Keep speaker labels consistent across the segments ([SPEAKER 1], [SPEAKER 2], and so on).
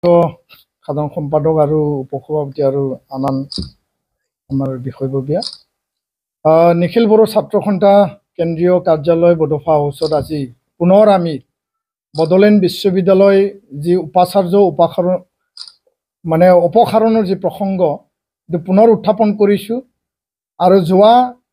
[SPEAKER 1] সাধাৰণ সম্পাদক আৰু উপসভাপতি আৰু আনান আমাৰ বিষয়ববীয়া নিখিল বড়ো ছাত্ৰ সন্থা কেন্দ্ৰীয় কাৰ্যালয় বড'ফা হাউচত আজি পুনৰ আমি বড'লেণ্ড বিশ্ববিদ্যালয় যি উপাচাৰ্য অপসাৰণৰ যি প্ৰসংগ পুনৰ উত্থাপন কৰিছোঁ আৰু যোৱা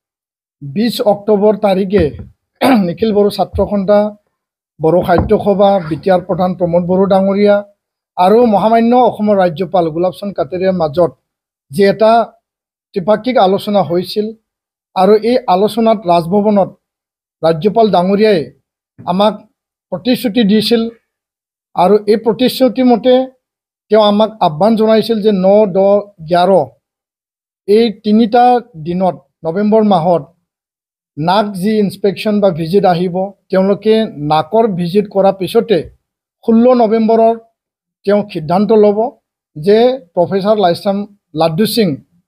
[SPEAKER 1] 20 অক্টোবৰ তাৰিখে নিখিল বড়ো ছাত্ৰ সন্থা বড়ো সাহিত্য সভা বিটিআৰ প্ৰধান প্ৰমোদ বড়ো ডাঙৰীয়া আৰু মহামান্য অসমৰ ৰাজ্যপাল গোলাপচন্দ কাটাৰিয়াৰ মাজত যি এটা ত্ৰিপাক্ষিক আলোচনা হৈছিল আৰু এই আলোচনাত ৰাজভৱনত ৰাজ্যপাল ডাঙৰীয়াই আমাক প্ৰতিশ্ৰুতি দিছিল আৰু এই প্ৰতিশ্ৰুতি মতে তেওঁ আমাক আহ্বান জনাইছিল যে 9, 10, 11 এই তিনিটা দিনত নৱেম্বৰ মাহত নাক যি ইনস্পেকশ্যন বা ভিজিট আহিব তেওঁলোকে নাকৰ ভিজিট কৰাৰ পিছতে 16 নৱেম্বৰৰ তেওঁ সিদ্ধান্ত ল'ব যে প্ৰফেচাৰ লাইছাম লাড্ডু সিং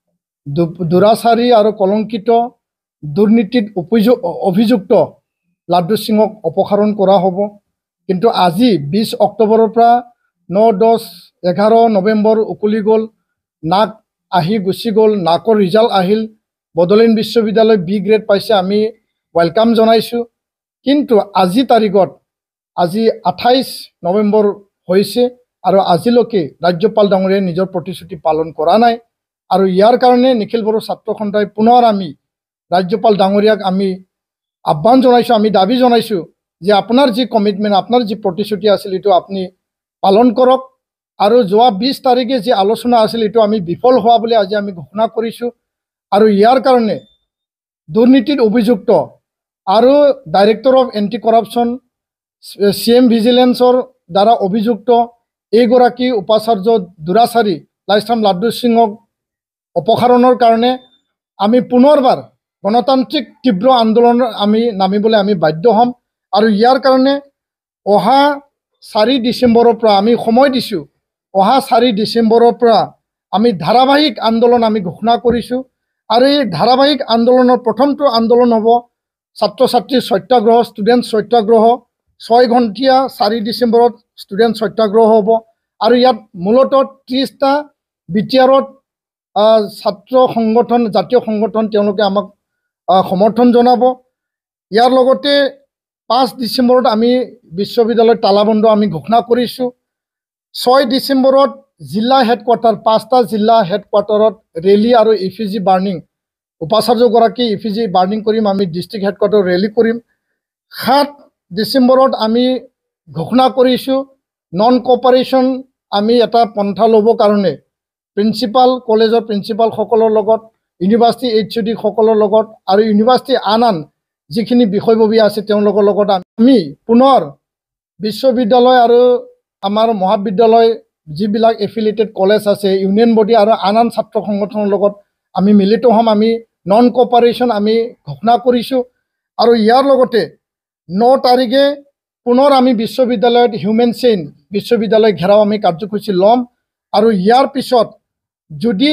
[SPEAKER 1] দুৰাচাৰী আৰু কলংকিত দুৰ্নীতিত অভিযুক্ত লাড্ডু সিঙক অপসাৰণ কৰা হ'ব। কিন্তু আজি 20 অক্টোবৰৰ পৰা 9, 10, 11 নৱেম্বৰ উকলি গ'ল, নাক আহি গুচি গ'ল, নাকৰ ৰিজাল্ট আহিল, বড'লেণ্ড বিশ্ববিদ্যালয় বি গ্ৰেড পাইছে, আমি ৱেলকাম জনাইছোঁ। কিন্তু আজি তাৰিখত আজি 28 নৱেম্বৰ হৈছে আৰু আজিলৈকে ৰাজ্যপাল ডাঙৰীয়াই নিজৰ প্ৰতিশ্ৰুতি পালন কৰা নাই আৰু ইয়াৰ কাৰণে নিখিল বড়ো ছাত্ৰ সন্থাই পুনৰ আমি ৰাজ্যপাল ডাঙৰীয়াক আমি আহ্বান জনাইছোঁ, আমি দাবী জনাইছোঁ যে আপোনাৰ যি কমিটমেণ্ট, আপোনাৰ যি প্ৰতিশ্ৰুতি আছিল এইটো আপুনি পালন কৰক আৰু যোৱা 20 তাৰিখে যি আলোচনা আছিল এইটো আমি বিফল হোৱা বুলি আজি আমি ঘোষণা কৰিছোঁ আৰু ইয়াৰ কাৰণে দুৰ্নীতিত অভিযুক্ত আৰু director of anti corruption CM ভিজিলেন্সৰ দ্বাৰা অভিযুক্ত এইগৰাকী উপাচাৰ্য দুৰাচাৰী লাইছাম লাড্ডু সিঙক অপসাৰণৰ কাৰণে আমি পুনৰবাৰ গণতান্ত্ৰিক তীব্ৰ আন্দোলনত আমি নামিবলৈ আমি বাধ্য হ'ম আৰু ইয়াৰ কাৰণে অহা 4 ডিচেম্বৰৰ পৰা আমি সময় দিছোঁ, অহা 4 ডিচেম্বৰৰ পৰা আমি ধাৰাবাহিক আন্দোলন আমি ঘোষণা কৰিছোঁ আৰু এই ধাৰাবাহিক আন্দোলনৰ প্ৰথমটো আন্দোলন হ'ব ছাত্ৰ ছাত্ৰীৰ সত্যাগ্ৰহ, ষ্টুডেণ্ট সত্যাগ্ৰহ, 6 ঘণ্টীয়া 4 ডিচেম্বৰত ষ্টুডেণ্ট সত্যাগ্ৰহ হ'ব আৰু ইয়াত মূলতঃ 30টা বিটিআৰত ছাত্ৰ সংগঠন, জাতীয় সংগঠন তেওঁলোকে আমাক সমৰ্থন জনাব। ইয়াৰ লগতে 5 ডিচেম্বৰত আমি বিশ্ববিদ্যালয়ৰ তালাবন্ধ আমি ঘোষণা কৰিছোঁ। 6 ডিচেম্বৰত জিলা হেডকোৱাৰ্টাৰ 5টা জিলা হেডকোৱাৰ্টাৰত ৰেলী আৰু ইফিজি বাৰ্ণিং, উপাচাৰ্যগৰাকী ইফিজি বাৰ্ণিং কৰিম, আমি ডিষ্ট্ৰিক্ট হেডকোৱাৰ্টাৰ ৰেলী কৰিম। 7 ডিচেম্বৰত আমি ঘোষণা কৰিছোঁ নন কোঅপাৰেশ্যন আমি এটা পন্থা ল'ব কাৰণে প্ৰিন্সিপাল, কলেজৰ প্ৰিন্সিপালসকলৰ লগত, ইউনিভাৰ্চিটি HOD সকলৰ লগত আৰু ইউনিভাৰ্চিটি আন যিখিনি বিষয়ববীয়া আছে তেওঁলোকৰ লগত আমি পুনৰ বিশ্ববিদ্যালয় আৰু আমাৰ মহাবিদ্যালয় যিবিলাক এফিলিয়েটেড কলেজ আছে, ইউনিয়ন বডি আৰু আন ছাত্ৰ সংগঠনৰ লগত আমি মিলিত হ'ম। আমি নন কোঅপাৰেশ্যন আমি ঘোষণা কৰিছোঁ আৰু ইয়াৰ লগতে 9 তাৰিখে পুনৰ আমি বিশ্ববিদ্যালয়ত হিউমেন চেইন বিশ্ববিদ্যালয় ঘেৰাও আমি কাৰ্যসূচী ল'ম আৰু ইয়াৰ পিছত যদি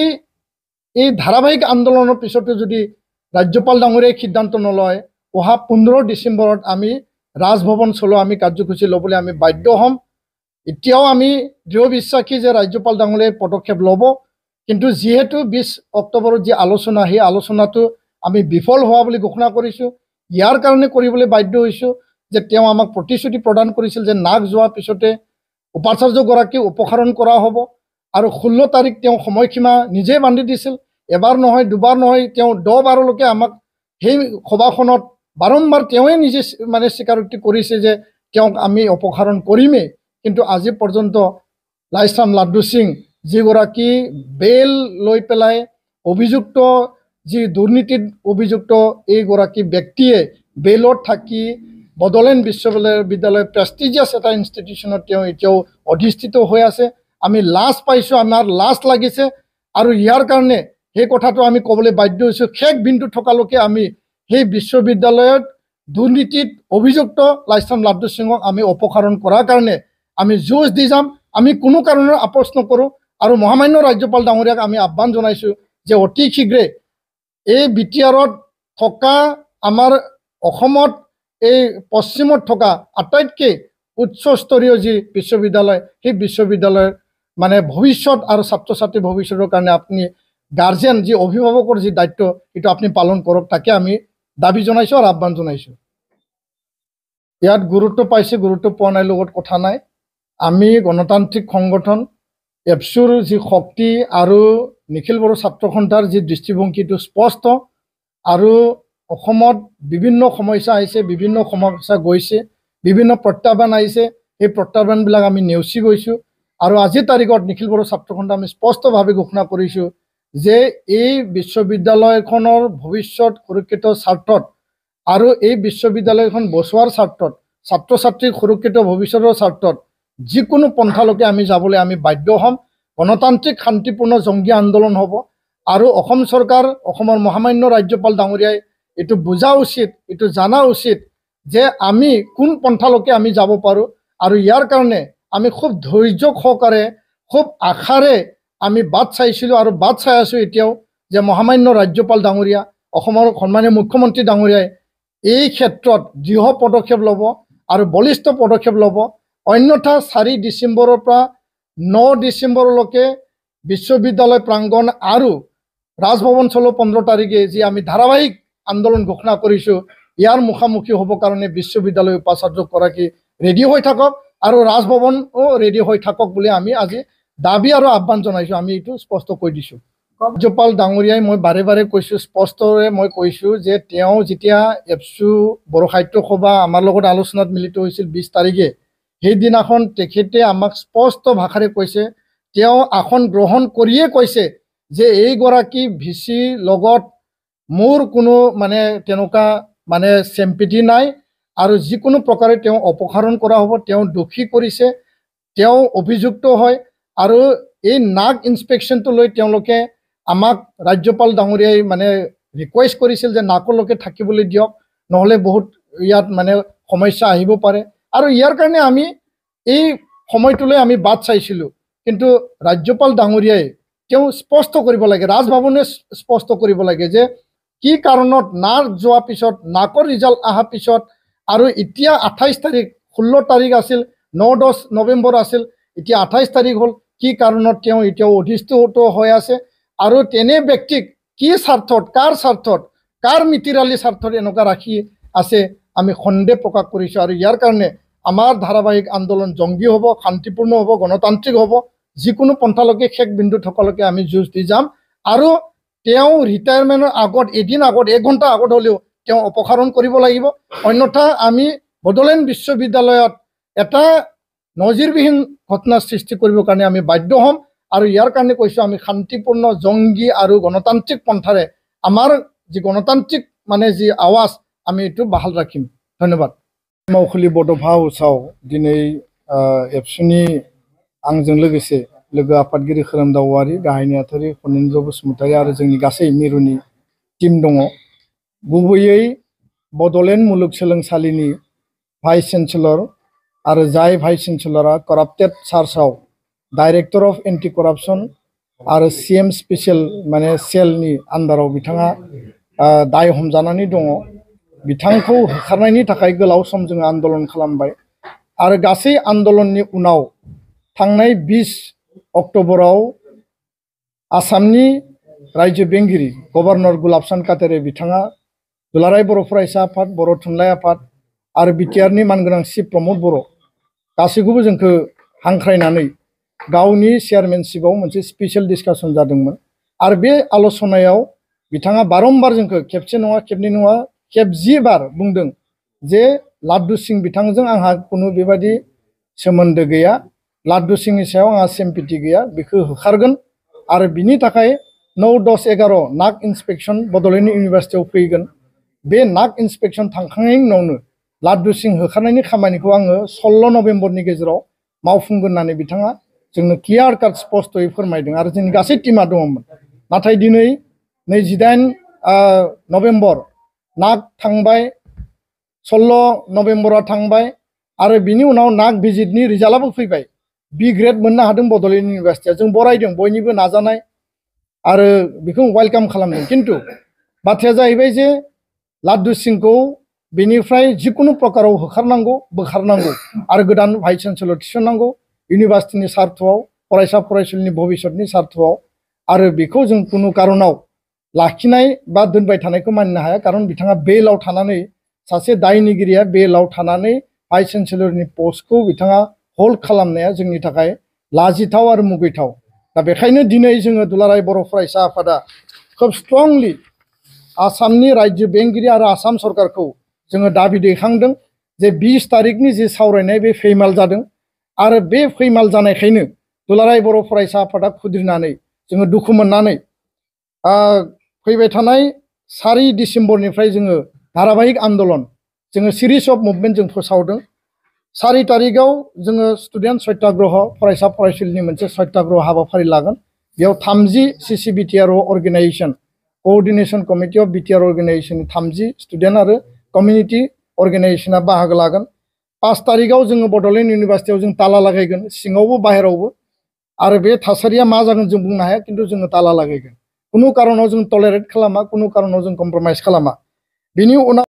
[SPEAKER 1] এই ধাৰাবাহিক আন্দোলনৰ পিছতো যদি ৰাজ্যপাল ডাঙৰীয়াই সিদ্ধান্ত নলয়, অহা 15 ডিচেম্বৰত আমি ৰাজভৱন চলোৱা আমি কাৰ্যসূচী ল'বলৈ আমি বাধ্য হ'ম। এতিয়াও আমি দৃঢ় বিশ্বাসী যে ৰাজ্যপাল ডাঙৰীয়াই পদক্ষেপ ল'ব, কিন্তু যিহেতু 20 অক্টোবৰত যি আলোচনা, সেই আলোচনাটো আমি বিফল হোৱা বুলি ঘোষণা কৰিছোঁ। ইয়াৰ কাৰণে কৰিবলৈ বাধ্য হৈছোঁ যে তেওঁ আমাক প্ৰতিশ্ৰুতি প্ৰদান কৰিছিল যে নাক যোৱাৰ পিছতে উপাচাৰ্যগৰাকী অপসাৰণ কৰা হ'ব আৰু 16 তাৰিখ তেওঁ সময়সীমা নিজে বান্ধি দিছিল। এবাৰ নহয়, দুবাৰ নহয়, তেওঁ 10 বাৰলৈকে আমাক সেই সভাখনত বাৰম্বাৰ তেওঁৱে নিজে স্বীকাৰোক্তি কৰিছে যে তেওঁক আমি অপসাৰণ কৰিমেই, কিন্তু আজি পৰ্যন্ত লাইছাম লাড্ডু সিং যিগৰাকী বেল লৈ পেলাই অভিযুক্ত, যি দুৰ্নীতিত অভিযুক্ত এইগৰাকী ব্যক্তিয়ে বেলত থাকি বড'লেণ্ড বিশ্ববিদ্যালয় প্ৰেষ্টিজিয়াছ এটা ইনষ্টিটিউশ্যনত তেওঁ এতিয়াও অধিষ্ঠিত হৈ আছে। আমি লাজ পাইছোঁ, আমাৰ লাজ লাগিছে আৰু ইয়াৰ কাৰণে সেই কথাটো আমি ক'বলৈ বাধ্য হৈছোঁ। শেষ বিন্দু থকালৈকে আমি সেই বিশ্ববিদ্যালয়ত দুৰ্নীতিত অভিযুক্ত লাইছাম লাড্ডু সিঙক আমি অপসাৰণ কৰাৰ কাৰণে আমি যুঁজ দি যাম। আমি কোনো কাৰণত আপোচ নকৰোঁ আৰু মহামান্য ৰাজ্যপাল ডাঙৰীয়াক আমি আহ্বান জনাইছোঁ যে অতি শীঘ্ৰে এই বিটিআৰত থকা আমাৰ অসমত এই পশ্চিমত থকা আটাইতকৈ উচ্চস্তৰীয় যি বিশ্ববিদ্যালয়, সেই বিশ্ববিদ্যালয়ৰ মানে ভৱিষ্যত আৰু ছাত্ৰ ছাত্ৰীৰ ভৱিষ্যতৰ কাৰণে আপুনি গাৰ্জেন যি অভিভাৱকৰ যি দায়িত্ব এইটো আপুনি পালন কৰক, তাকে আমি দাবী জনাইছোঁ আৰু আহ্বান জনাইছোঁ। ইয়াত গুৰুত্ব পাইছে গুৰুত্ব পোৱা নাই লগত কথা নাই। আমি গণতান্ত্ৰিক সংগঠন এপছুৰ যি শক্তি আৰু নিখিল বড়ো ছাত্ৰ সন্থাৰ যি দৃষ্টিভংগীটো স্পষ্ট, আৰু অসমত বিভিন্ন সমস্যা আহিছে, বিভিন্ন সমস্যা গৈছে, বিভিন্ন প্ৰত্যাহ্বান আহিছে, সেই প্ৰত্যাহ্বানবিলাক আমি নেওচি গৈছোঁ। আৰু আজিৰ তাৰিখত নিখিল বড়ো ছাত্ৰ সন্থা আমি স্পষ্টভাৱে ঘোষণা কৰিছোঁ যে এই বিশ্ববিদ্যালয়খনৰ ভৱিষ্যত সুৰক্ষিত স্বাৰ্থত আৰু এই বিশ্ববিদ্যালয়খন বচোৱাৰ স্বাৰ্থত, ছাত্ৰ ছাত্ৰীৰ সুৰক্ষিত ভৱিষ্যতৰ স্বাৰ্থত যিকোনো পন্থালৈকে আমি যাবলৈ আমি বাধ্য হ'ম। গণতান্ত্ৰিক শান্তিপূৰ্ণ জংগী আন্দোলন হ'ব। আৰু অসম চৰকাৰ, অসমৰ মহামান্য ৰাজ্যপাল ডাঙৰীয়াই এইটো বুজা উচিত, এইটো জানা উচিত যে আমি কোন পন্থালৈকে আমি যাব পাৰোঁ। আৰু ইয়াৰ কাৰণে আমি খুব ধৈৰ্য সহকাৰে, খুব আশাৰে আমি বাট চাইছিলোঁ আৰু বাট চাই আছোঁ এতিয়াও, যে মহামান্য ৰাজ্যপাল ডাঙৰীয়া, অসমৰ সন্মানীয় মুখ্যমন্ত্ৰী ডাঙৰীয়াই এই ক্ষেত্ৰত দৃঢ় পদক্ষেপ ল'ব আৰু বলিষ্ঠ পদক্ষেপ ল'ব। অন্যথা 4 ডিচেম্বৰৰ পৰা 9 ডিচেম্বৰলৈকে বিশ্ববিদ্যালয় প্ৰাংগণ আৰু ৰাজভৱন চলো 15 তাৰিখে যি আমি ধাৰাবাহিক আন্দোলন ঘোষণা কৰিছোঁ, ইয়াৰ মুখামুখি হ'ব কাৰণে বিশ্ববিদ্যালয় উপাচাৰ্যগৰাকী ৰেডি হৈ থাকক আৰু ৰাজভৱনো ৰেডি হৈ থাকক বুলি আমি আজি দাবী আৰু আহ্বান জনাইছোঁ। আমি এইটো স্পষ্ট কৈ দিছোঁ। ৰাজ্যপাল ডাঙৰীয়াই মই বাৰে বাৰে কৈছোঁ, স্পষ্টৰে মই কৈছোঁ যে তেওঁ যেতিয়া এপছু বড়ো সাহিত্য সভা আমাৰ লগত আলোচনাত মিলিত হৈছিল 20 তাৰিখে, সেইদিনাখন তেখেতে আমাক স্পষ্ট ভাষাৰে কৈছে, তেওঁ আসন গ্ৰহণ কৰিয়ে কৈছে যে এইগৰাকী ভিচি লগত মোৰ কোনো মানে তেনেকুৱা মানে চেম্পিটি নাই আৰু যিকোনো প্ৰকাৰে তেওঁ অপসাৰণ কৰা হ'ব। তেওঁ দোষী কৰিছে, তেওঁ অভিযুক্ত হয়। আৰু এই নাক ইনস্পেকশ্যনটো লৈ তেওঁলোকে আমাক ৰাজ্যপাল ডাঙৰীয়াই মানে ৰিকুৱেষ্ট কৰিছিল যে নাকলৈকে থাকিবলৈ দিয়ক, নহ'লে বহুত ইয়াত মানে সমস্যা আহিব পাৰে। আৰু ইয়াৰ কাৰণে আমি এই সময়টোলৈ আমি বাট চাইছিলোঁ। কিন্তু ৰাজ্যপাল ডাঙৰীয়াই তেওঁ স্পষ্ট কৰিব লাগে, ৰাজভৱনে স্পষ্ট কৰিব লাগে যে কি কাৰণত নাক যোৱা পিছত, নাকৰ ৰিজাল্ট অহাৰ পিছত, আৰু এতিয়া 28 তাৰিখ, 16 তাৰিখ আছিল, 9-10 নৱেম্বৰ আছিল, এতিয়া 28 তাৰিখ হ'ল, কি কাৰণত তেওঁ এতিয়াও অধিষ্ঠিত হৈ আছে। আৰু তেনে ব্যক্তিক কি স্বাৰ্থত, কাৰ স্বাৰ্থত, কাৰ মিতিৰালি স্বাৰ্থত এনেকুৱা ৰাখি আছে, আমি সন্দেহ প্ৰকাশ কৰিছোঁ। আৰু ইয়াৰ কাৰণে আমাৰ ধাৰাবাহিক আন্দোলন জংগী হ'ব, শান্তিপূৰ্ণ হ'ব, গণতান্ত্ৰিক হ'ব। যিকোনো পন্থালৈকে শেষ বিন্দু থকালৈকে আমি যুঁজ দি যাম। আৰু তেওঁ ৰিটায়াৰমেণ্টৰ আগত, এদিন আগত, 1 ঘণ্টা আগত হ'লেও তেওঁ অপসাৰণ কৰিব লাগিব। অন্যথা আমি বড়োলেণ্ড বিশ্ববিদ্যালয়ত এটা নজিৰবিহীন ঘটনা সৃষ্টি কৰিবৰ কাৰণে আমি বাধ্য হ'ম। আৰু ইয়াৰ কাৰণে কৈছোঁ, আমি শান্তিপূৰ্ণ জংগী আৰু গণতান্ত্ৰিক পন্থাৰে আমাৰ যি গণতান্ত্ৰিক মানে যি আৱাজ, আমি এইটো বাহাল ৰাখিম। ধন্যবাদ। मावखुलि बड'फा हाउसाव दिनै एबसुनि आंजों लोगोसे लोगो आफादगिरि खोरोमदाव औवारि, गाहाय नेहाथारि फनिन्द्र बसुमतारी आरो जोंनि गासै मिरुनि टीम दङ। गुबैयै बड'लेण्ड मुलुगसोलोंसालिनि भाइस चेन्सेलर आरो जाय भाइस चेन्सेलरा कराप्टेड चार्चआव डाइरेक्टर अफ एन्टि कराप्शन आरो CM स्पेसियेल माने सेलनि आन्डाराव बिथाङा दाय हमजानानै दङ। बिथांखौ होखारनायनि थाखाय गोलाव सम जों आन्दोलन खालामबाय। आरो गासै आन्दोलननि उनाव थांनाय 20 अक्ट'बराव आसामनि रायजो बेंगिरि गभर्नर गुलाबसान काटारे बिथाङा दुलाराय बर' फरायसा आफाद, बर' थुनलाइ आफाद आरो बिटिआरनि मानगोनां चिफ प्रमद बर' गासैखौबो जोंखौ हांख्रायनानै गावनि चेयारमेनशिपआव मोनसे स्पेसियेल डिसकासन जादोंमोन। आरो बे आल'सनायाव बिथाङा बारम्बार जोंखौ खेबसे नङा खेबनै नङा खेब 10 बार बुंदों जे लाड्डु सिं बिथांजों आंहा कुनु बेबायदि सोमोन्दो गैया, लाड्डु सिंनि सायाव आंहा सिम्पेथि गैया, बेखौ होखारगोन। आरो बिनि थाखाय 9-10-11 नाक इन्सपेक्शन बड'लेण्ड इउनिभार्सिटियाव फैगोन। बे नाक इन्सपेक्शन थांखांनायनि उनावनो लाड्डु सिं होखारनायनि खामानिखौ आङो 16 नभेम्बरनि गेजेराव मावफुंगोन होननानै बिथाङा जोंनो क्लियार काट स्पष्टयै फोरमायदों। आरो जोंनि गासै टीमा दङमोन। नाथाय दिनै 28 नभेम्बर नाक थांबाय, 16 नभेम्बरा थांबाय, आरो बिनि उनाव नाक भिजिटनि रिजाल्टआबो फैबाय। बी ग्रेड मोननो हादों बड'लेण्ड इउनिभार्सिटिया। जों बरायदों बयनिबो नाजानाय आरो बेखौ वेलकाम खालामदों। किन्तु बाथ्राया जाहैबाय जे लाड्डु सिंखौ बेनिफ्राय जिकुनु प्रकाराव होखारनांगौ, बोखारनांगौ आरो गोदान भाइस चेन्सेलर थिसननांगौ इउनिभार्सिटिनि सार्थआव फरायसा फरायसुलिनि भबिष्यतनि सार्थआव आरो बेखौ जों कुनु कारनाव लाखिनाय बा दोनबाय थानायखौ मानिनो हाया खारन बिथाङा बेलाव थानानै सासे दायनिगिरिया बेलाव थानानै भाइस चेन्सेलरनि पस्टखौ बिथाङा होल्ड खालामनाया जोंनि थाखाय लाजिथाव आरो मुगैथाव दा बेखायनो दिनै जोङो दुलाराय बर' फरायसा आफादा खोब स्ट्रंलि आसामनि रायजो बेंगिरि आरो आसाम सरकारखौ जोङो दाबि दैखांदों जे 20 तारिखनि जे सावरायनाय बे फैमाल जादों आरो बे फैमाल जानायखायनो दुलाराय बर' फरायसा आफादा खुद्रिनानै जोङो दुखु मोननानै फैबाय थानाय 4 डिसेम्बरनिफ्राय जोङो धाराबाहिक आन्दलन जोङो सिरिज अफ मुभमेन्ट जों फोसावदों 4 तारिखआव जोङो स्टुडेन्ट सत्याग्रह फरायसा फरायसुलिनि मोनसे सत्याग्रह हाबाफारि लागोन बेयाव 30 CCBTR organisation coordination committee of BTR organisation 30 student आरो कमिउनिटि अर्गेनाइजेसना बाहागो लागोन 5 तारिखआव जोङो बड'लेण्ड इउनिभार्सिटियाव जों ताला लागायगोन सिङावबो बाहेरावबो आरो बे थासारिया मा जागोन जों बुंनो हाया किन्तु जोङो ताला लागायगोन कुनु कारनाव जों टलारेट खालामा कुनु कारनाव जों कम्प्रमाइज खालामा बिनि उनाव